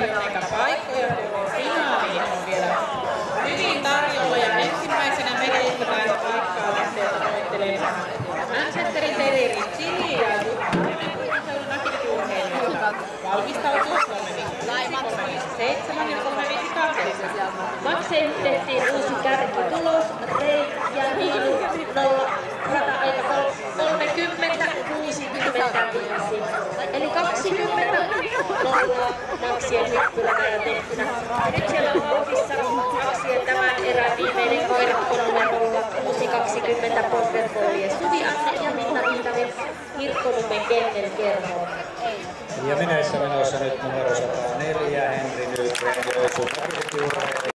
jotenka paikkoja finaaliin on vielä hyvin tarjolla ja ensimmäisenä meneistä taisi paikkaa lähteä tavoittelemaan Manchesterin Terrierin Chili ja Juttunen nakkiurheilijoita valmistautuu 3.57 ja 3.58. Maksetettiin uusi kärkitulos, Rei ja Niinu 0, rata-aika 30.65. Eli 20 nollaa Maksien hyppylänä ja tehtynä. Nyt siellä on vauhdissa Maksien tämän erän viimeinen koirakkonumerolla 6.20 Porterfolien Suvi Anne ja Minna Viitanen Kirkkonummen Kennel Kerho. Ja menossa nyt numero 104, Henri Nylgren, Joensuun nakkiurheilija.